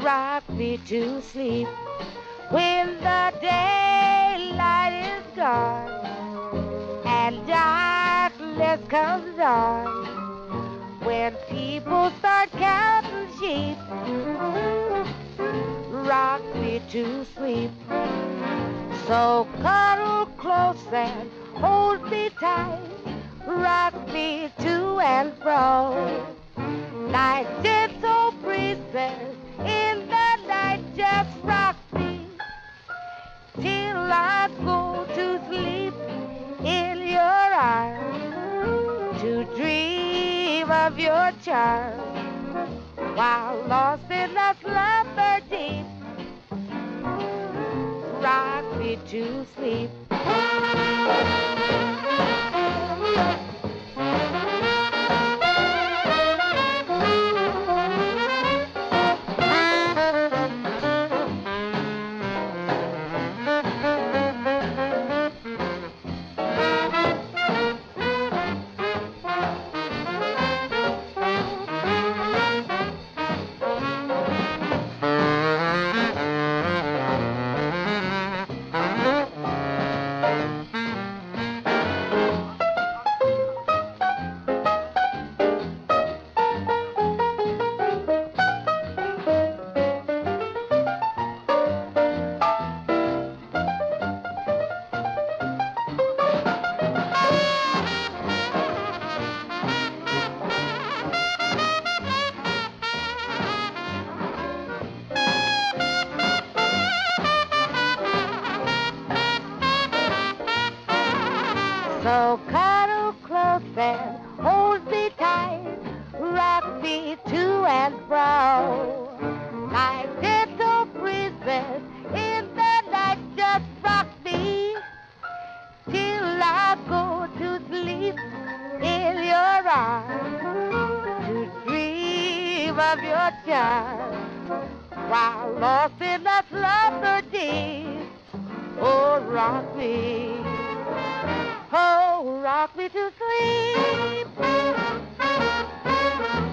rock me to sleep. When the daylight is gone and darkness comes on, when people start counting sheep, rock me to sleep. So cuddle close and hold me tight, rock me to and fro. Like gentle breezes in the night, just rock me till I go to sleep in your arms, to dream of your charms while lost in the slumber deep. Rock me to sleep. So cuddle close and hold me tight, rock me to and fro. Like gentle breezes in the night, just rock me till I go to sleep in your arms, to dream of your charms while lost in the slumber deep. Oh, rock me. Oh, rock me to sleep.